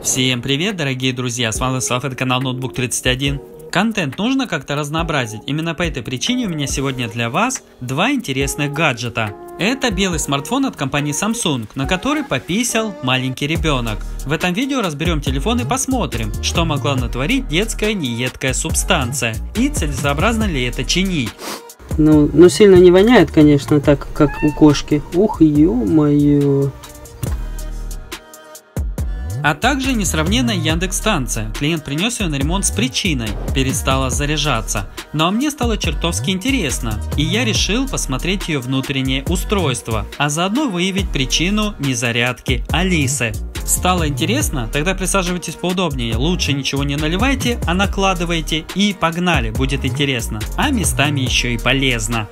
Всем привет, дорогие друзья, с вами Владислав, это канал Ноутбук 31. Контент нужно как-то разнообразить, именно по этой причине у меня сегодня для вас два интересных гаджета. Это белый смартфон от компании Samsung, на который пописал маленький ребенок. В этом видео разберем телефон и посмотрим, что могла натворить детская неедкая субстанция и целесообразно ли это чинить. Ну сильно не воняет, конечно, так как у кошки. Ух, ё-моё. А также несравненная Яндекс-станция. Клиент принес ее на ремонт с причиной, перестала заряжаться. Но мне стало чертовски интересно, и я решил посмотреть ее внутреннее устройство, а заодно выявить причину незарядки Алисы. Стало интересно? Тогда присаживайтесь поудобнее, лучше ничего не наливайте, а накладывайте и погнали, будет интересно, а местами еще и полезно.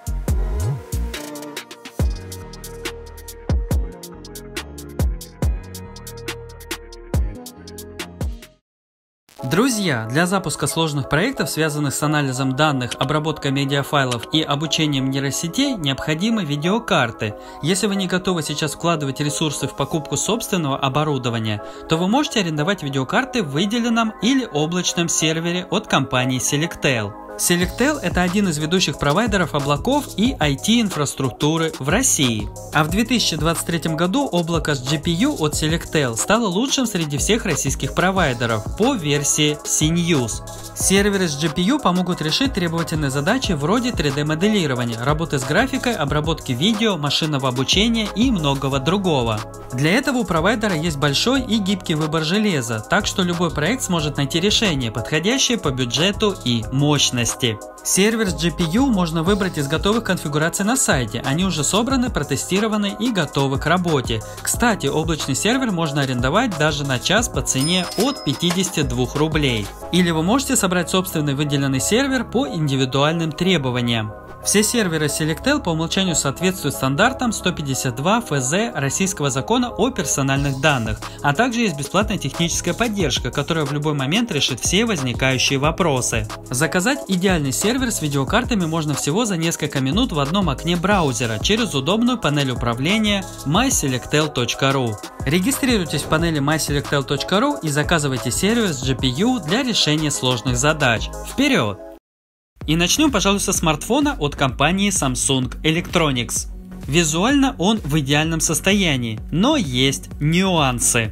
Друзья, для запуска сложных проектов, связанных с анализом данных, обработкой медиафайлов и обучением нейросетей, необходимы видеокарты. Если вы не готовы сейчас вкладывать ресурсы в покупку собственного оборудования, то вы можете арендовать видеокарты в выделенном или облачном сервере от компании Selectel. Selectel – это один из ведущих провайдеров облаков и IT-инфраструктуры в России. А в 2023 году облако с GPU от Selectel стало лучшим среди всех российских провайдеров по версии CNews. Серверы с GPU помогут решить требовательные задачи вроде 3D-моделирования, работы с графикой, обработки видео, машинного обучения и многого другого. Для этого у провайдера есть большой и гибкий выбор железа, так что любой проект сможет найти решение, подходящее по бюджету и мощности. Сервер с GPU можно выбрать из готовых конфигураций на сайте, они уже собраны, протестированы и готовы к работе. Кстати, облачный сервер можно арендовать даже на час по цене от 52 рублей. Или вы можете собрать собственный выделенный сервер по индивидуальным требованиям. Все серверы Selectel по умолчанию соответствуют стандартам 152 ФЗ Российского закона о персональных данных, а также есть бесплатная техническая поддержка, которая в любой момент решит все возникающие вопросы. Заказать идеальный сервер с видеокартами можно всего за несколько минут в одном окне браузера через удобную панель управления myselectel.ru. Регистрируйтесь в панели myselectel.ru и заказывайте сервер с GPU для решения сложных задач. Вперед! И начнем, пожалуй, со смартфона от компании Samsung Electronics. Визуально он в идеальном состоянии, но есть нюансы.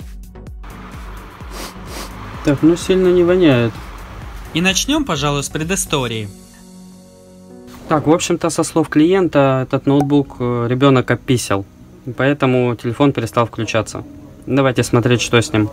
Так, ну сильно не воняет. И начнем, пожалуй, с предыстории. Так, в общем-то, со слов клиента, этот ноутбук ребенок описал, поэтому телефон перестал включаться. Давайте смотреть, что с ним.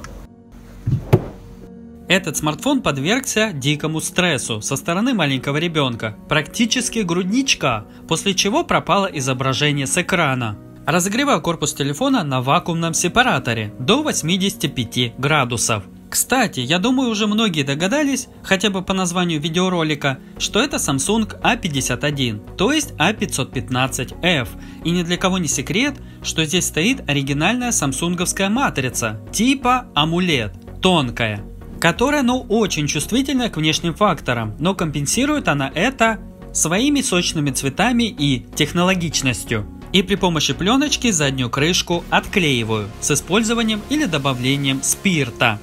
Этот смартфон подвергся дикому стрессу со стороны маленького ребенка, практически грудничка, после чего пропало изображение с экрана. Разогреваю корпус телефона на вакуумном сепараторе до 85 градусов. Кстати, я думаю, уже многие догадались, хотя бы по названию видеоролика, что это Samsung A51, то есть A515F. И ни для кого не секрет, что здесь стоит оригинальная самсунговская матрица типа AMOLED, тонкая, которая, очень чувствительна к внешним факторам, но компенсирует она это своими сочными цветами и технологичностью. И при помощи пленочки заднюю крышку отклеиваю с использованием или добавлением спирта.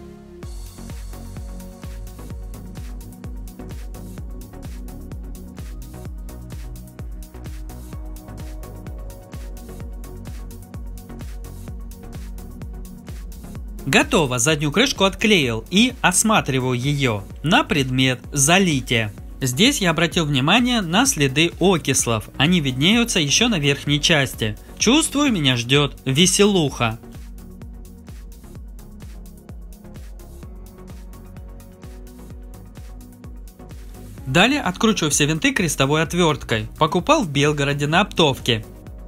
Готово, заднюю крышку отклеил и осматриваю ее на предмет залития. Здесь я обратил внимание на следы окислов, они виднеются еще на верхней части. Чувствую, меня ждет веселуха. Далее откручиваю все винты крестовой отверткой, покупал в Белгороде на оптовке.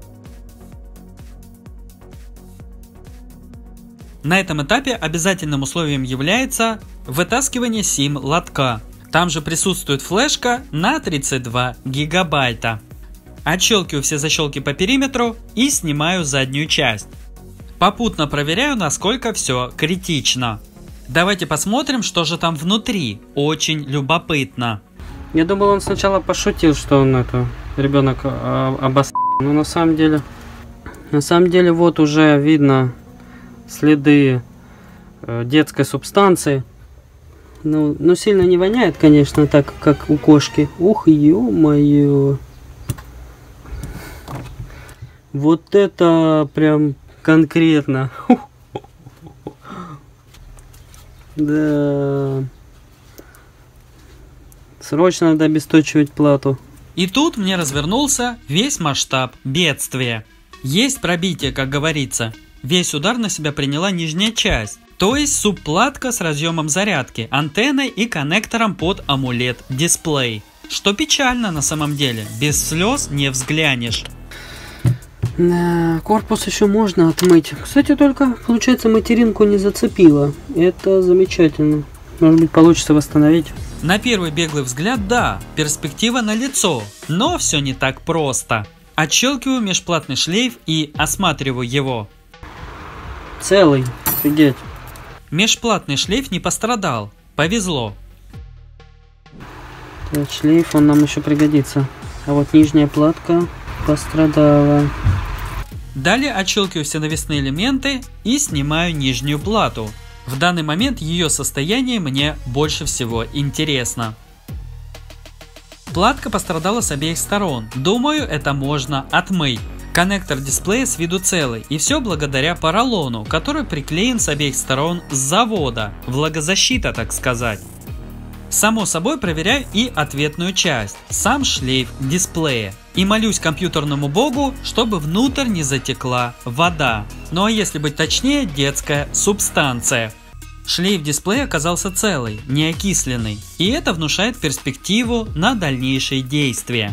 На этом этапе обязательным условием является вытаскивание сим-лотка. Там же присутствует флешка на 32 гигабайта. Отщелкиваю все защелки по периметру и снимаю заднюю часть. Попутно проверяю, насколько все критично. Давайте посмотрим, что же там внутри. Очень любопытно. Я думал, он сначала пошутил, что он ребенок обосрал. Но на самом деле вот уже видно следы детской субстанции. Ну сильно не воняет, конечно, так как у кошки. Ух, ё-моё. Вот это прям конкретно. Да. Срочно надо обесточивать плату. И тут мне развернулся весь масштаб бедствия. Есть пробитие, как говорится. Весь удар на себя приняла нижняя часть, то есть субплатка с разъемом зарядки, антенной и коннектором под AMOLED-дисплей. Что печально на самом деле, без слез не взглянешь. Да, корпус еще можно отмыть. Кстати, только, получается, материнку не зацепило. Это замечательно. Может быть, получится восстановить. На первый беглый взгляд, да, перспектива налицо, но все не так просто. Отщелкиваю межплатный шлейф и осматриваю его. Целый, офигеть. Межплатный шлейф не пострадал, повезло. Так, шлейф, он нам еще пригодится. А вот нижняя платка пострадала. Далее отщелкиваю все навесные элементы и снимаю нижнюю плату. В данный момент ее состояние мне больше всего интересно. Платка пострадала с обеих сторон. Думаю, это можно отмыть. Коннектор дисплея с виду целый, и все благодаря поролону, который приклеен с обеих сторон с завода. Влагозащита, так сказать. Само собой проверяю и ответную часть, сам шлейф дисплея. И молюсь компьютерному богу, чтобы внутрь не затекла вода. Ну а если быть точнее, детская субстанция. Шлейф дисплея оказался целый, не окисленный. И это внушает перспективу на дальнейшие действия.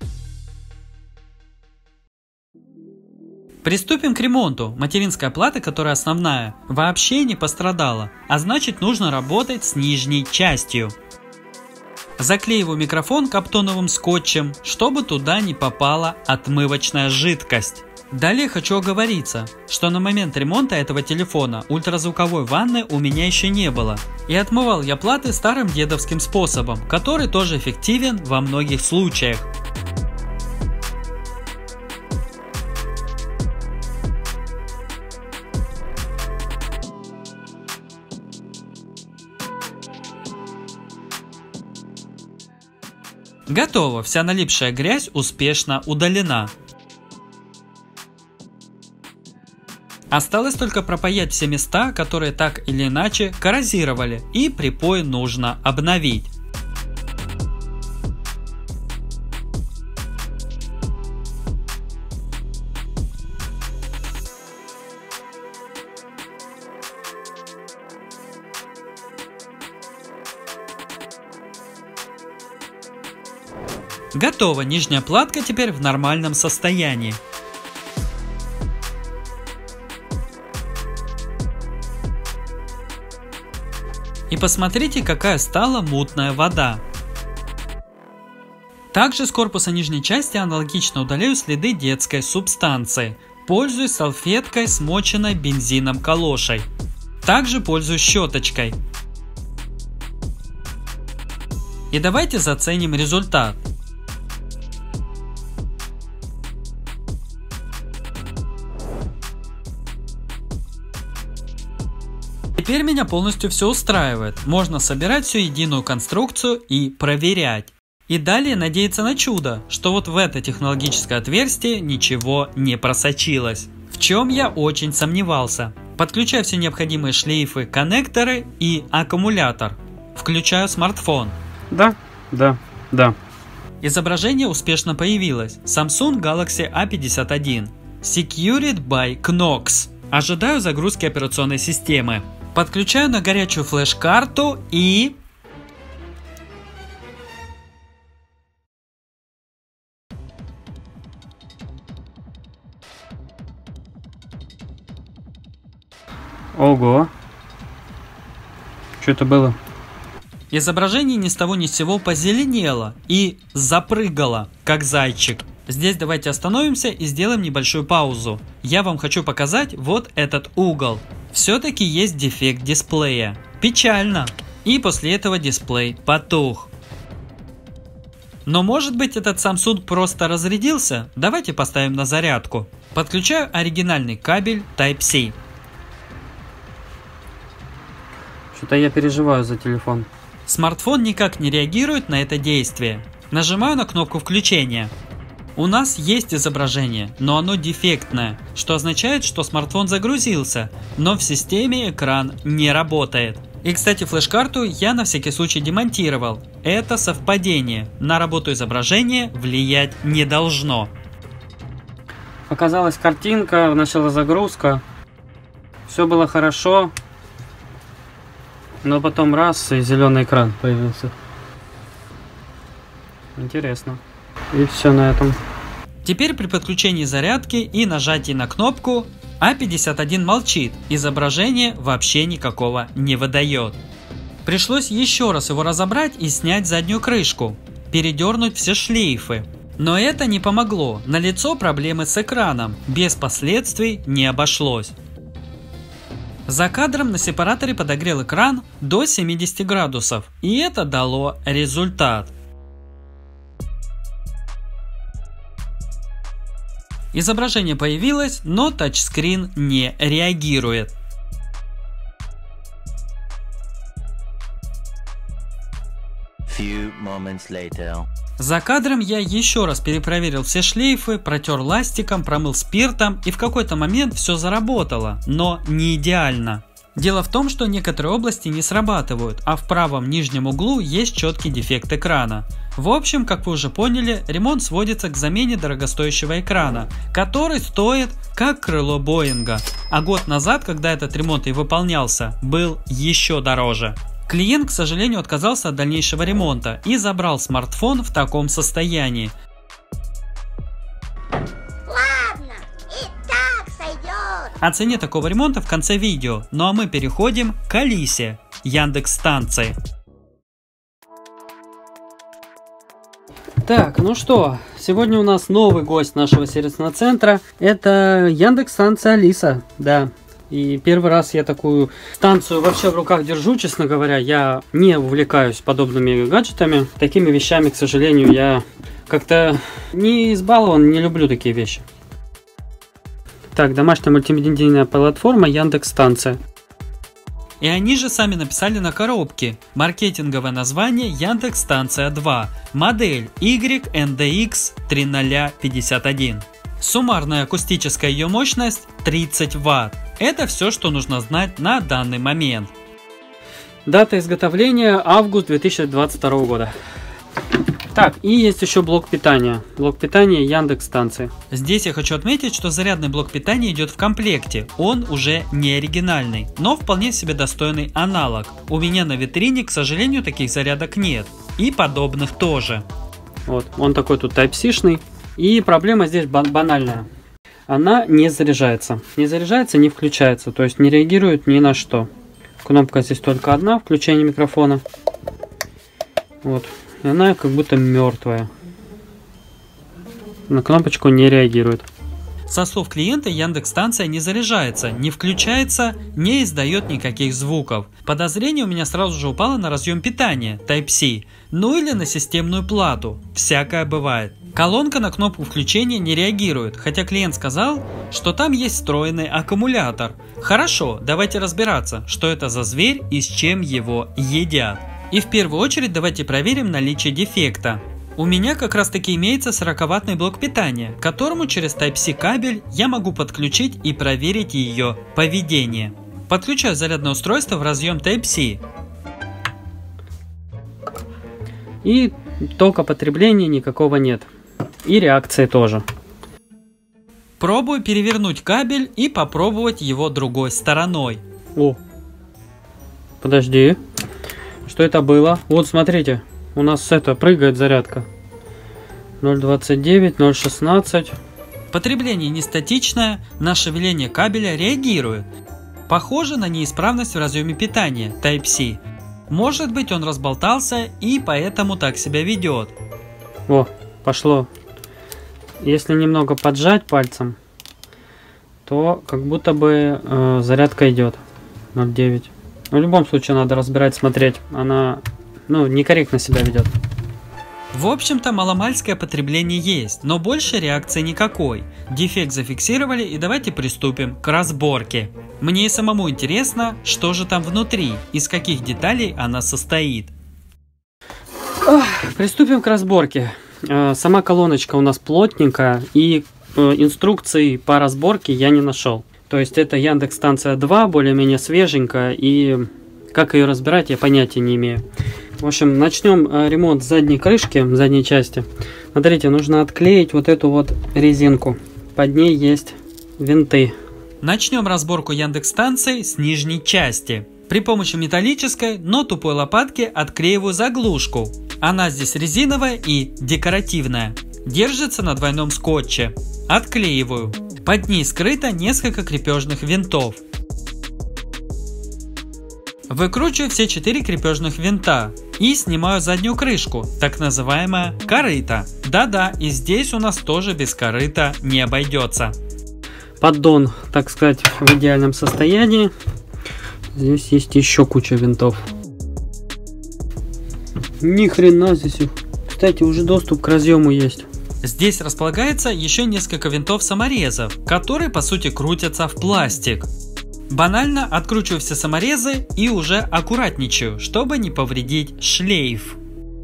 Приступим к ремонту. Материнская плата, которая основная, вообще не пострадала, а значит нужно работать с нижней частью. Заклеиваю микрофон каптоновым скотчем, чтобы туда не попала отмывочная жидкость. Далее хочу оговориться, что на момент ремонта этого телефона ультразвуковой ванны у меня еще не было. И отмывал я платы старым дедовским способом, который тоже эффективен во многих случаях. Готово, вся налипшая грязь успешно удалена. Осталось только пропаять все места, которые так или иначе коррозировали, и припой нужно обновить. Готово, нижняя платка теперь в нормальном состоянии. И посмотрите, какая стала мутная вода. Также с корпуса нижней части аналогично удаляю следы детской субстанции. Пользуюсь салфеткой, смоченной бензином калошей. Также пользуюсь щеточкой. И давайте заценим результат. Теперь меня полностью все устраивает. Можно собирать всю единую конструкцию и проверять. И далее надеяться на чудо, что вот в это технологическое отверстие ничего не просочилось. В чем я очень сомневался. Подключаю все необходимые шлейфы, коннекторы и аккумулятор. Включаю смартфон. Да. Изображение успешно появилось. Samsung Galaxy A51. Secured by Knox. Ожидаю загрузки операционной системы. Подключаю на горячую флеш-карту и... Ого. Что это было? Изображение ни с того ни с сего позеленело и запрыгало, как зайчик. Здесь давайте остановимся и сделаем небольшую паузу. Я вам хочу показать вот этот угол. Все-таки есть дефект дисплея. Печально. И после этого дисплей потух. Но может быть этот Samsung просто разрядился? Давайте поставим на зарядку. Подключаю оригинальный кабель Type-C. Что-то я переживаю за телефон. Смартфон никак не реагирует на это действие. Нажимаю на кнопку включения. У нас есть изображение, но оно дефектное, что означает, что смартфон загрузился, но в системе экран не работает. И, кстати, флеш-карту я на всякий случай демонтировал. Это совпадение. На работу изображения влиять не должно. Показалась картинка, начала загрузка. Все было хорошо. Но потом раз, и зеленый экран появился. Интересно. И все на этом. Теперь при подключении зарядки и нажатии на кнопку А51 молчит, изображение вообще никакого не выдает. Пришлось еще раз его разобрать и снять заднюю крышку, передернуть все шлейфы. Но это не помогло, налицо проблемы с экраном, без последствий не обошлось. За кадром на сепараторе подогрел экран до 70 градусов, и это дало результат. Изображение появилось, но тачскрин не реагирует. За кадром я еще раз перепроверил все шлейфы, протер ластиком, промыл спиртом, и в какой-то момент все заработало, но не идеально. Дело в том, что некоторые области не срабатывают, а в правом нижнем углу есть четкий дефект экрана. В общем, как вы уже поняли, ремонт сводится к замене дорогостоящего экрана, который стоит как крыло Боинга. А год назад, когда этот ремонт и выполнялся, был еще дороже. Клиент, к сожалению, отказался от дальнейшего ремонта и забрал смартфон в таком состоянии. О цене такого ремонта в конце видео, ну а мы переходим к Алисе, Яндекс.Станции. Так, ну что, сегодня у нас новый гость нашего сервисного центра. Это Яндекс.Станция Алиса, да. И первый раз я такую станцию вообще в руках держу, честно говоря. Я не увлекаюсь подобными гаджетами. Такими вещами, к сожалению, я как-то не избалован, не люблю такие вещи. Так, домашняя мультимедийная платформа Яндекс.Станция. И они же сами написали на коробке. Маркетинговое название Яндекс.Станция 2. Модель YNDX 3051. Суммарная акустическая ее мощность 30 Вт. Это все, что нужно знать на данный момент. Дата изготовления август 2022 года. Так, и есть еще блок питания. Блок питания Яндекс.Станции. Здесь я хочу отметить, что зарядный блок питания идет в комплекте. Он уже не оригинальный, но вполне себе достойный аналог. У меня на витрине, к сожалению, таких зарядок нет. И подобных тоже. Вот, он такой тут Type-C-шный. И проблема здесь банальная. Она не заряжается. Не заряжается, не включается. То есть не реагирует ни на что. Кнопка здесь только одна, включение микрофона. Вот. И она как будто мертвая. На кнопочку не реагирует. Со слов клиента, Яндекс.Станция не заряжается, не включается, не издает никаких звуков. Подозрение у меня сразу же упало на разъем питания Type-C, ну или на системную плату. Всякое бывает. Колонка на кнопку включения не реагирует, хотя клиент сказал, что там есть встроенный аккумулятор. Хорошо, давайте разбираться, что это за зверь и с чем его едят. И в первую очередь давайте проверим наличие дефекта. У меня как раз таки имеется 40-ваттный блок питания, к которому через Type-C кабель я могу подключить и проверить ее поведение. Подключаю зарядное устройство в разъем Type-C. И тока потребления никакого нет. И реакции тоже. Пробую перевернуть кабель и попробовать его другой стороной. О, подожди. Что это было? Вот смотрите. У нас это прыгает зарядка. 0.29, 0.16. Потребление не статичное, на шевеление кабеля реагирует. Похоже на неисправность в разъеме питания Type-C. Может быть, он разболтался и поэтому так себя ведет. О, пошло. Если немного поджать пальцем, то как будто бы зарядка идет. 0.9. В любом случае надо разбирать, смотреть. Она некорректно себя ведет. В общем-то, маломальское потребление есть, но больше реакции никакой. Дефект зафиксировали, и давайте приступим к разборке. Мне и самому интересно, что же там внутри, из каких деталей она состоит. Приступим к разборке. Сама колоночка у нас плотненькая, и инструкций по разборке я не нашел. То есть это Яндекс-станция 2, более-менее свеженькая, и как ее разбирать, я понятия не имею. В общем, начнем ремонт задней крышки, задней части. Смотрите, нужно отклеить вот эту вот резинку. Под ней есть винты. Начнем разборку Яндекс-станции с нижней части. При помощи металлической, но тупой лопатки отклеиваю заглушку. Она здесь резиновая и декоративная. Держится на двойном скотче. Отклеиваю. Под ней скрыто несколько крепежных винтов. Выкручиваю все 4 крепежных винта и снимаю заднюю крышку, так называемая корыто. Да-да, и здесь у нас тоже без корыта не обойдется. Поддон, так сказать, в идеальном состоянии. Здесь есть еще куча винтов. Ни хрена здесь их. Кстати, уже доступ к разъему есть. Здесь располагается еще несколько винтов-саморезов, которые по сути крутятся в пластик. Банально откручиваю все саморезы и уже аккуратничаю, чтобы не повредить шлейф.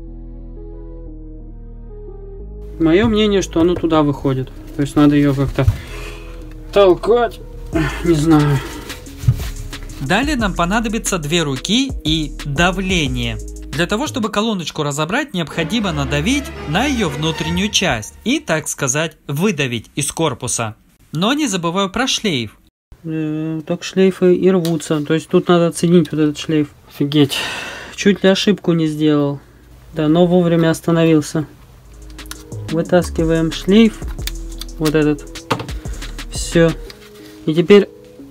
Мое мнение, что оно туда выходит. То есть надо ее как-то толкать. Не знаю. Далее нам понадобится 2 руки и давление. Для того, чтобы колоночку разобрать, необходимо надавить на ее внутреннюю часть и, так сказать, выдавить из корпуса. Но не забываю про шлейф. Так шлейфы и рвутся. То есть тут надо оценить вот этот шлейф. Офигеть. Чуть ли ошибку не сделал. Да, но вовремя остановился. Вытаскиваем шлейф. Вот этот. Все. И теперь...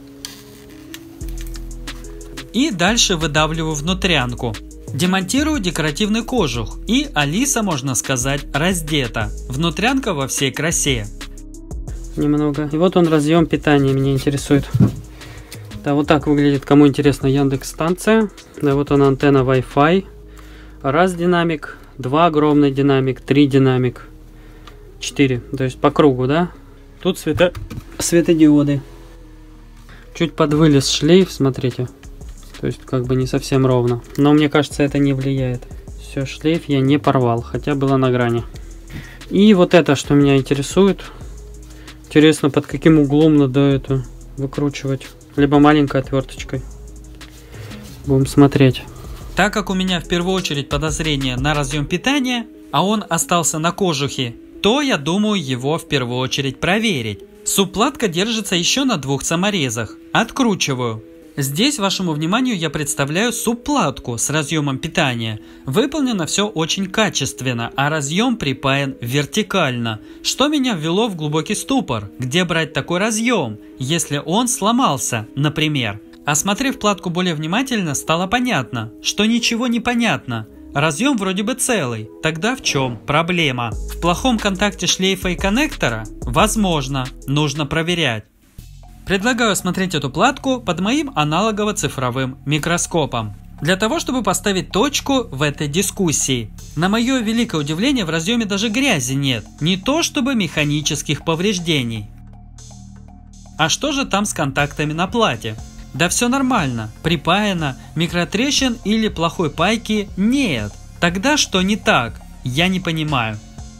И дальше выдавливаю внутрянку. Демонтирую декоративный кожух. И Алиса, можно сказать, раздета. Внутрянка во всей красе. Немного. И вот он, разъем питания, меня интересует. Да, вот так выглядит, кому интересно, Яндекс-станция. Да, вот она, антенна Wi-Fi. Раз динамик, 2 огромный динамик, 3 динамик, 4. То есть по кругу, да? Тут светодиоды. Чуть подвылез шлейф, смотрите. То есть как бы не совсем ровно. Но мне кажется, это не влияет. Все, шлейф я не порвал, хотя было на грани. И вот это, что меня интересует. Интересно, под каким углом надо это выкручивать. Либо маленькой отверточкой. Будем смотреть. Так как у меня в первую очередь подозрение на разъем питания, а он остался на кожухе, то я думаю его в первую очередь проверить. Субплатка держится еще на 2 саморезах. Откручиваю. Здесь вашему вниманию я представляю субплатку с разъемом питания. Выполнено все очень качественно, а разъем припаян вертикально, что меня ввело в глубокий ступор. Где брать такой разъем, если он сломался, например? Осмотрев платку более внимательно, стало понятно, что ничего не понятно. Разъем вроде бы целый, тогда в чем проблема? В плохом контакте шлейфа и коннектора? Возможно, нужно проверять. Предлагаю осмотреть эту платку под моим аналогово-цифровым микроскопом. Для того, чтобы поставить точку в этой дискуссии. На мое великое удивление, в разъеме даже грязи нет. Не то чтобы механических повреждений. А что же там с контактами на плате? Да все нормально, припаяно, микротрещин или плохой пайки нет. Тогда что не так? Я не понимаю.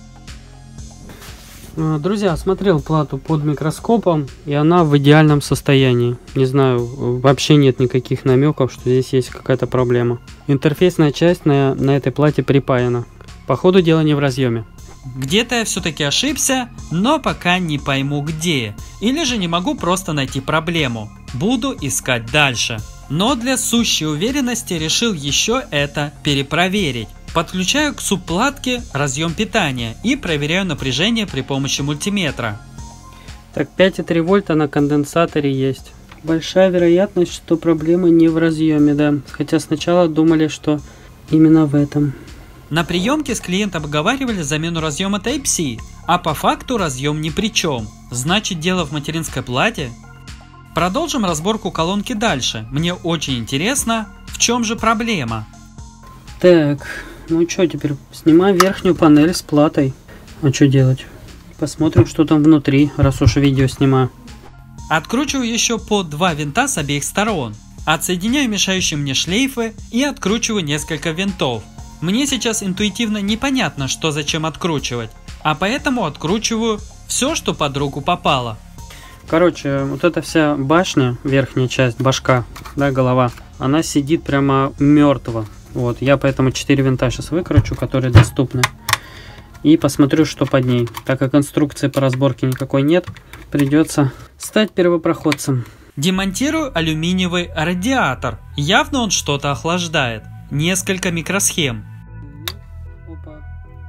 Друзья, осмотрел плату под микроскопом, и она в идеальном состоянии. Не знаю, вообще нет никаких намеков, что здесь есть какая-то проблема. Интерфейсная часть на этой плате припаяна. Походу, дело не в разъеме. Где-то я все-таки ошибся, но пока не пойму где. Или же не могу просто найти проблему. Буду искать дальше. Но для сущей уверенности решил еще это перепроверить. Подключаю к субплатке разъем питания и проверяю напряжение при помощи мультиметра. Так, 5,3 вольта на конденсаторе есть. Большая вероятность, что проблема не в разъеме, да. Хотя сначала думали, что именно в этом. На приемке с клиентом обговаривали замену разъема Type-C, а по факту разъем ни при чем. Значит, дело в материнской плате? Продолжим разборку колонки дальше. Мне очень интересно, в чем же проблема. Так, Ну что, теперь снимаем верхнюю панель с платой. А что делать? Посмотрим, что там внутри, раз уж видео снимаю. Откручиваю еще по 2 винта с обеих сторон. Отсоединяю мешающие мне шлейфы и откручиваю несколько винтов. Мне сейчас интуитивно непонятно, что зачем откручивать, а поэтому откручиваю все, что под руку попало. Короче, вот эта вся башня, верхняя часть, башка, да, голова, она сидит прямо мертво. Вот, я поэтому 4 винта сейчас выкручу, которые доступны. И посмотрю, что под ней. Так как инструкции по разборке никакой нет, придется стать первопроходцем. Демонтирую алюминиевый радиатор. Явно он что-то охлаждает. Несколько микросхем. Опа.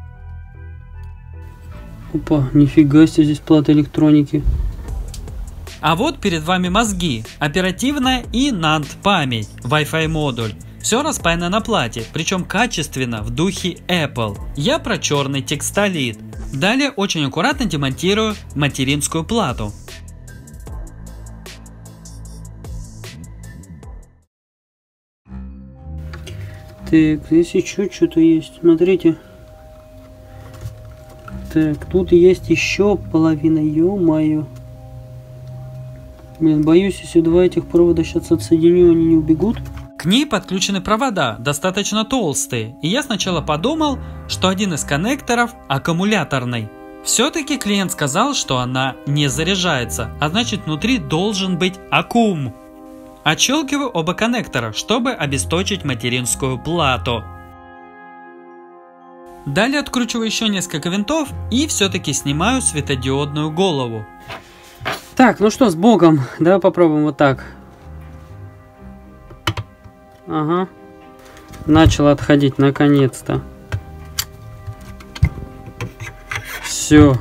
Опа, нифига себе, здесь плата электроники. А вот перед вами мозги, оперативная и NAND память, Wi-Fi модуль. Все распаяно на плате, причем качественно, в духе Apple. Я про черный текстолит. Далее очень аккуратно демонтирую материнскую плату. Так, здесь еще что-то есть, смотрите. Так, тут есть еще половина, ё-моё. Блин, боюсь, если два этих провода сейчас отсоединю, они не убегут. К ней подключены провода, достаточно толстые, и я сначала подумал, что один из коннекторов аккумуляторный. Все-таки клиент сказал, что она не заряжается, а значит внутри должен быть аккум. Отщелкиваю оба коннектора, чтобы обесточить материнскую плату. Далее откручиваю еще несколько винтов и все-таки снимаю светодиодную голову. Так, ну что, с Богом. Давай попробуем вот так. Ага. Начало отходить, наконец-то. Все.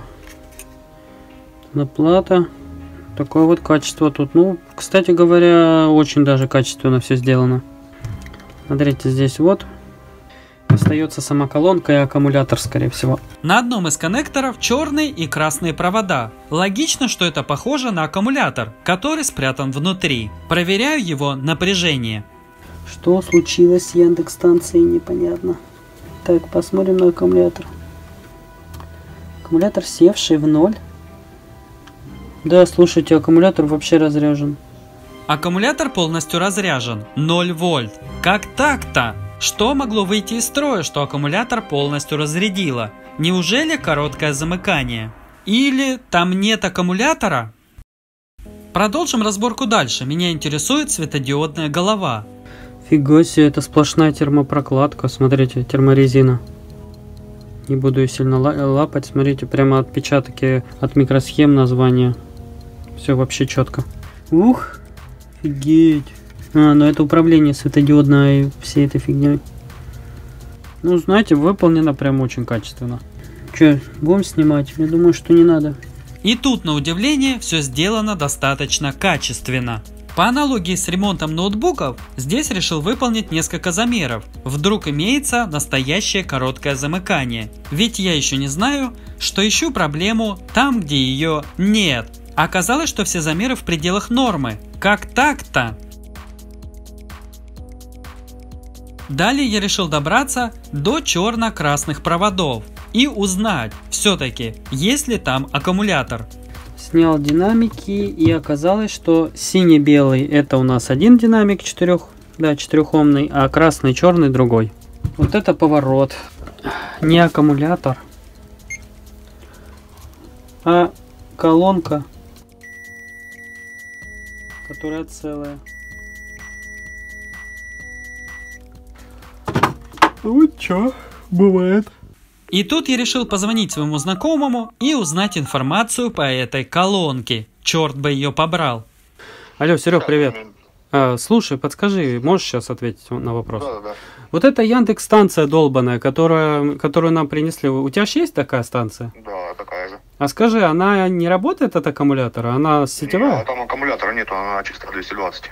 Плата. Такое вот качество тут. Ну, кстати говоря, очень даже качественно все сделано. Смотрите, здесь вот. Остается сама колонка и аккумулятор, скорее всего. На одном из коннекторов черные и красные провода. Логично, что это похоже на аккумулятор, который спрятан внутри. Проверяю его напряжение. Что случилось с Яндекс-станцией, непонятно. Так, посмотрим на аккумулятор. Аккумулятор севший в ноль. Да, слушайте, аккумулятор вообще разряжен. Аккумулятор полностью разряжен, 0 вольт. Как так-то? Что могло выйти из строя, что аккумулятор полностью разрядило? Неужели короткое замыкание? Или там нет аккумулятора? Продолжим разборку дальше. Меня интересует светодиодная голова. Фига себе, это сплошная термопрокладка. Смотрите, терморезина. Не буду ее сильно лапать. Смотрите, прямо отпечатки от микросхем названия. Все вообще четко. Ух, офигеть. А, ну это управление светодиодной всей этой фигней. Ну, знаете, выполнено прям очень качественно. Че, будем снимать? Я думаю, что не надо. И тут, на удивление, все сделано достаточно качественно. По аналогии с ремонтом ноутбуков, здесь решил выполнить несколько замеров. Вдруг имеется настоящее короткое замыкание. Ведь я еще не знаю, что ищу проблему там, где ее нет. Оказалось, что все замеры в пределах нормы. Как так-то? Далее я решил добраться до черно-красных проводов и узнать, все-таки, есть ли там аккумулятор. Снял динамики, и оказалось, что синий-белый это у нас один динамик 4-омный, а красный-черный другой. Вот это поворот. Не аккумулятор, а колонка, которая целая. Вот чё, бывает. И тут я решил позвонить своему знакомому и узнать информацию по этой колонке. Черт бы ее побрал. Алло, Серег, привет. Слушай, подскажи, можешь сейчас ответить на вопрос? Да. Вот эта Яндекс-станция долбаная, которую нам принесли, у тебя же есть такая станция? Да, такая же. А скажи, она не работает от аккумулятора? Она сетевая? Нет, там аккумулятора нет, она чисто 220.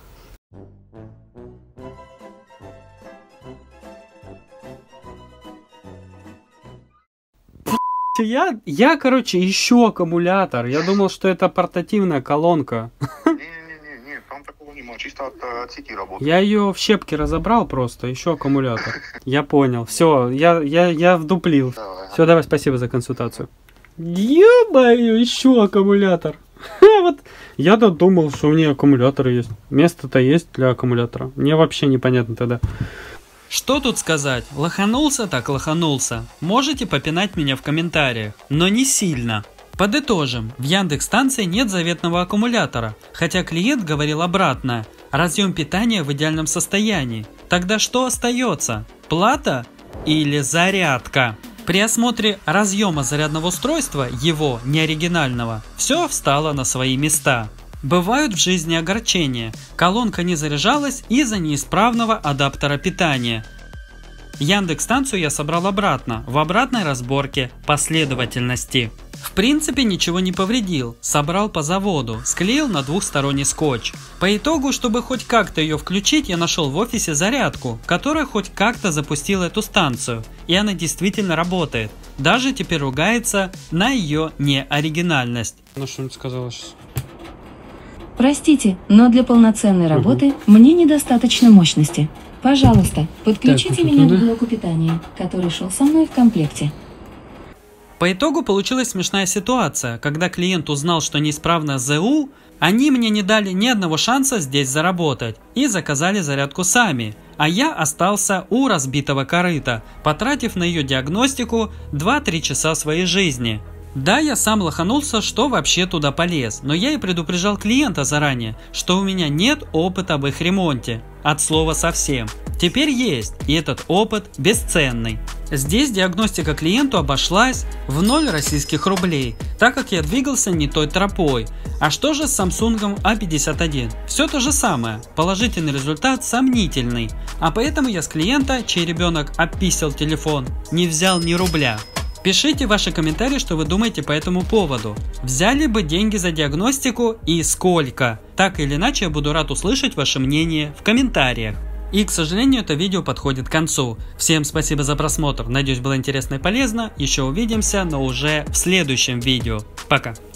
Я, короче, ищу аккумулятор. Я думал, что это портативная колонка. Не, там такого нема. чисто от сети работает. Я ее в щепки разобрал просто, еще аккумулятор. Я понял. Все, я вдуплил. Давай. Все, давай, спасибо за консультацию. Ё-моё, еще аккумулятор. Вот. Я-то думал, что у нее аккумулятор есть. Место-то есть для аккумулятора. Мне вообще непонятно тогда. Что тут сказать? Лоханулся так лоханулся. Можете попинать меня в комментариях, но не сильно. Подытожим, в Яндекс.Станции нет заветного аккумулятора, хотя клиент говорил обратное. Разъем питания в идеальном состоянии. Тогда что остается? Плата или зарядка? При осмотре разъема зарядного устройства, его неоригинального, все встало на свои места. Бывают в жизни огорчения. Колонка не заряжалась из-за неисправного адаптера питания. Яндекс.Станцию я собрал обратно, в обратной разборке последовательности. В принципе ничего не повредил, собрал по заводу, склеил на двухсторонний скотч. По итогу, чтобы хоть как-то ее включить, я нашел в офисе зарядку, которая хоть как-то запустила эту станцию, и она действительно работает. Даже теперь ругается на ее неоригинальность. Ну что-нибудь сказала сейчас. Простите, но для полноценной работы мне недостаточно мощности. Пожалуйста, подключите меня к блоку питания, который шел со мной в комплекте. По итогу получилась смешная ситуация, когда клиент узнал, что неисправна ЗУ, они мне не дали ни одного шанса здесь заработать и заказали зарядку сами, а я остался у разбитого корыта, потратив на ее диагностику 2-3 часа своей жизни. Да, я сам лоханулся, что вообще туда полез, но я и предупреждал клиента заранее, что у меня нет опыта об их ремонте, от слова совсем. Теперь есть, и этот опыт бесценный. Здесь диагностика клиенту обошлась в 0 российских рублей, так как я двигался не той тропой. А что же с Samsung A51? Все то же самое, положительный результат сомнительный, а поэтому я с клиента, чей ребенок описал телефон, не взял ни рубля. Пишите ваши комментарии, что вы думаете по этому поводу. Взяли бы деньги за диагностику и сколько? Так или иначе, я буду рад услышать ваше мнение в комментариях. И, к сожалению, это видео подходит к концу. Всем спасибо за просмотр. Надеюсь, было интересно и полезно. Еще увидимся, но уже в следующем видео. Пока.